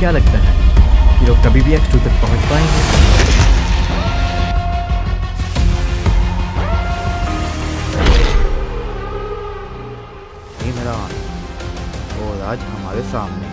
क्या लगता है कि लोग कभी भी X2 तक पहुंच पाएंगे? इमरान और आज हमारे सामने